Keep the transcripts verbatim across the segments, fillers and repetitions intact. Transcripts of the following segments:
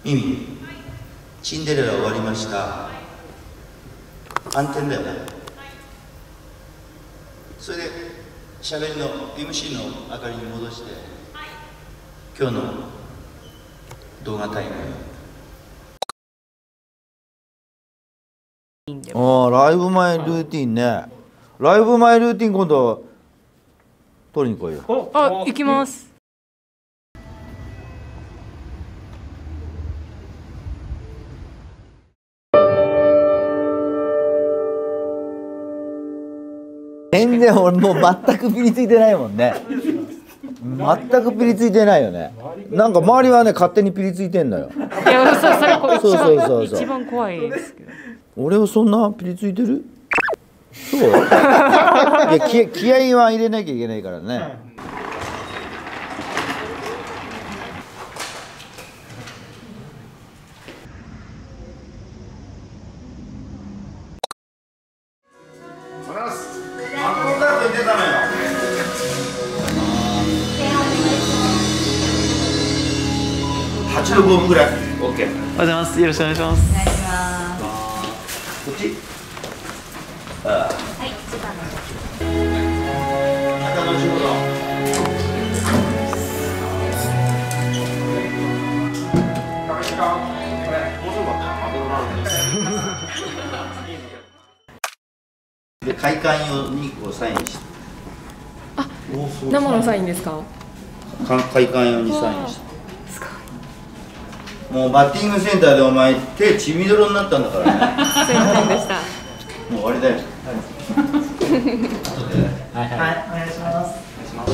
ミミ、シンデレラ終わりました。暗転だよね。それでしゃべりの エムシー の明かりに戻して今日の動画タイム。 ああ、ライブ前ルーティンね。ライブ前ルーティン今度取りに来いよ。 あ、行きます。 全然俺もう全くピリついてないもんね。全くピリついてないよね。なんか周りはね勝手にピリついてんのよ。 いや、そそれこそうそうそうそう。 一番怖いですけど。 俺はそんなピリついてる？そう？いや気気合は入れなきゃいけないからね。 はちどごぶぐらい。オッケー。 おはようございます。よろしくお願いします。 こっち。ああ。はい、一番の。また後ほど。で、会館用にこうサインして。 あ、生のサインですか？ 会館用にサインして。もうバッティングセンターでお前手血みどろになったんだからね。 すいませんでした。 もう終わりだよ。 はい、はい、お願いします。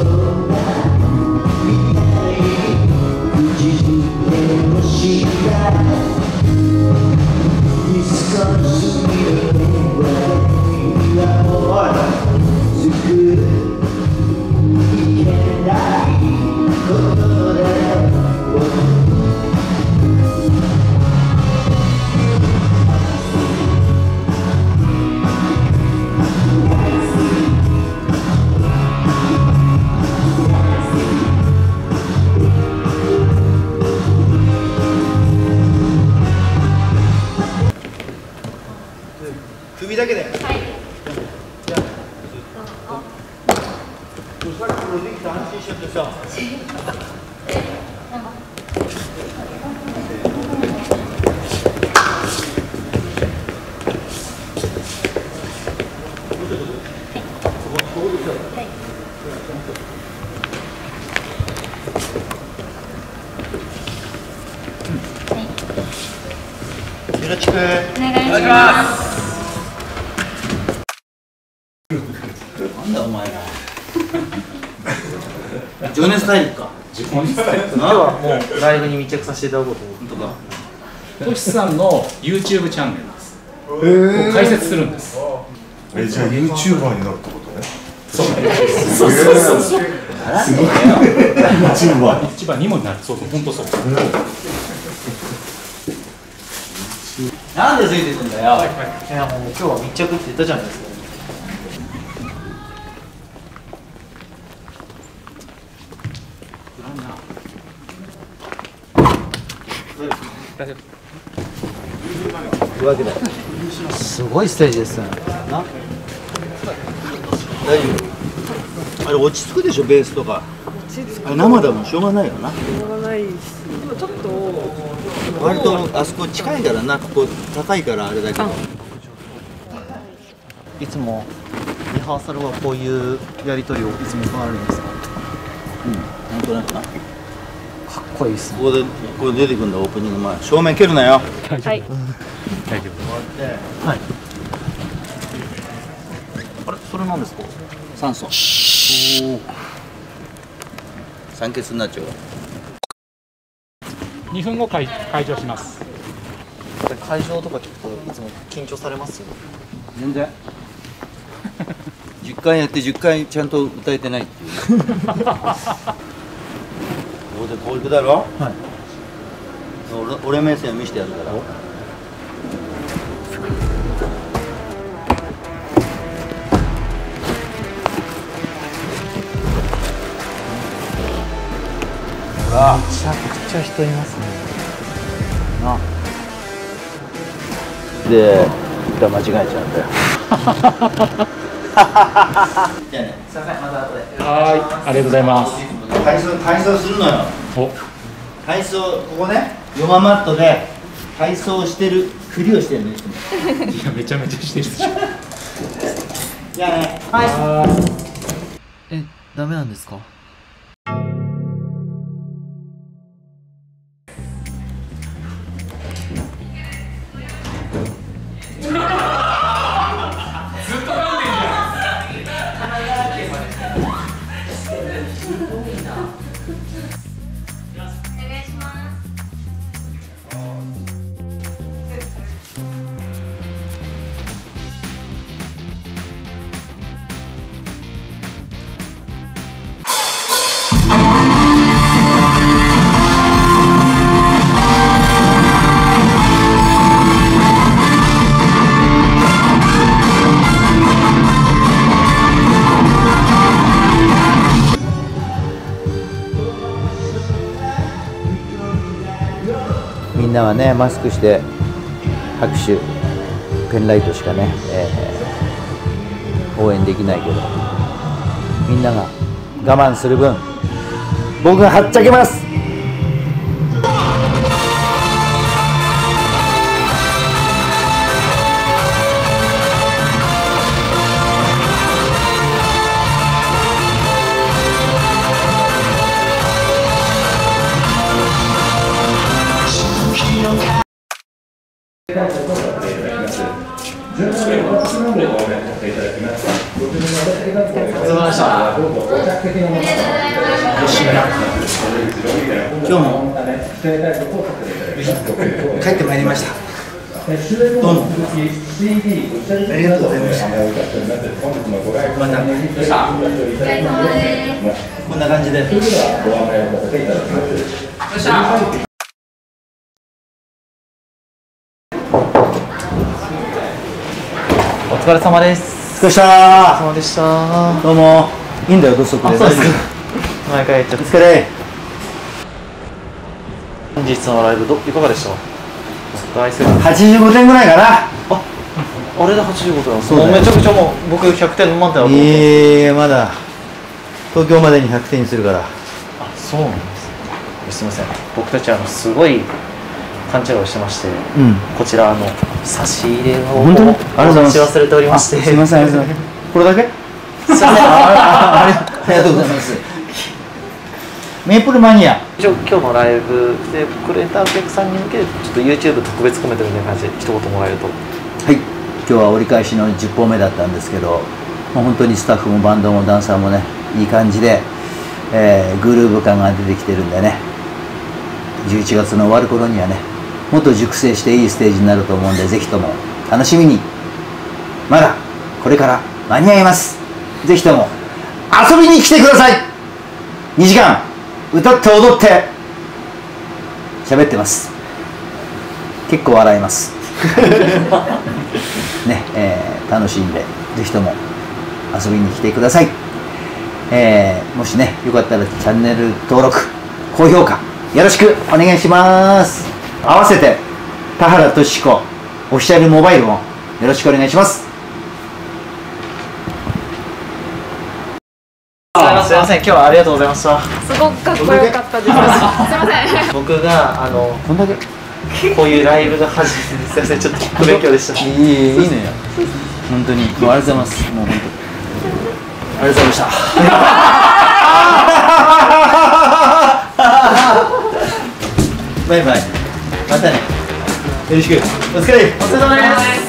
首だけで。はい。じゃあ。そしたらこれできた安心しちゃってさ。よろしくお願いします。なんだお前ら。情熱大陸か。 情熱大陸。今日はもうライブに密着させていただこうと思って。 本当か。 トシさんの YouTube チャンネルです。へえ。解説するんです。 え、じゃあ ユーチューバーになるってことね。 そうそうそうそう。 すごいな。ユーチューバー。 一番にもなる。そうそう、本当そう。 なんでついてくんだよ。いやもう今日は密着って言ったじゃないですか。 大丈夫。すごいステージですね。な。 大丈夫。あれ落ち着くでしょベースとか。あれ生だもんしょうがないよな。しょうがないし。ちょっと。割とあそこ近いからな、ここ高いからあれだけど。 いつもリハーサルはこういうやり取りをいつも行われるんですか？ うん、なんとなくな。 かっこいいですね。 ここでここで出てくるんだオープニング前。正面蹴るなよ。はい。 大丈夫。 終わって。 はい。あれそれなんですか？ 酸素。酸欠になっちゃう。 にふんご開開場します。 会場とかちょっといつも緊張されますよ。 全然。じゅっかいやってじゅっかいちゃんと歌えてないっていう。ここでこういくだろ。はい。俺俺目線見してやるから。 めちゃくちゃ人いますね。 な。で間違えちゃうんだよ。じゃあね、すいません、また後で。 はい、ありがとうございます。 体操体操するのよ。 お、 体操ここね、ヨガマットで体操してるふりをしてるのいつも。 いやめちゃめちゃしてるでしょ。 じゃあね、はい。 え、ダメなんですか？ みんなはね、マスクして拍手ペンライトしかね、えー応援できないけど、みんなが我慢する分僕がはっちゃけます。 今日も帰ってまいりました。どうもありがとうございました。またこんな感じで。 お疲れ様です。 どうしたお疲れ様でした。 どうも。いいんだよ、土足で。 あ、そうですか。毎回やっちゃって。 お疲れ。 本日のライブどいかがでした？大成功。 はちじゅうごてんぐらいかな。 あ、あれではちじゅうごてん。 そうだよ。 もうめちゃくちゃもう僕ひゃくてん満点だと思って。 ええー、まだ東京までにひゃくてんにするから。 あ、そうなんです。すみません。僕たちあのすごい勘違いをしてまして、 うん、 こちらあの差し入れを本当にありがとうございます。 お持ち忘れておりまして。 すみません、ありがとうございます。これだけ？ すみません。 ありがとうございます。メープルマニア。 今日のライブでくれたお客さんに向けてちょっと YouTube 特別コメントみたいな感じで一言もらえると。 はい、今日は折り返しのじゅっぽんめだったんですけど、もう本当にスタッフもバンドもダンサーもね、いい感じで、えー、グルーヴ感が出てきてるんでね、じゅういちがつの終わる頃にはね、もっと熟成していいステージになると思うんで、ぜひとも楽しみに。まだこれから間に合います。ぜひとも遊びに来てください。にじかん歌って踊って喋ってます。結構笑いますね、えー、楽しんでぜひとも遊びに来てください。えー、もしねよかったらチャンネル登録高評価よろしくお願いします。合わせて田原俊彦オフィシャルモバイルもよろしくお願いします。 すみません、今日はありがとうございました。 すごくかっこよかったです。すみません。 僕があのこんだけこういうライブが初めてです。すみません、ちょっと不勉強でした。 いいいいいいね本当にもうありがとうございます。もう本当にありがとうございましたバイバイ、またね、よろしくお疲れ。 お疲れ様です。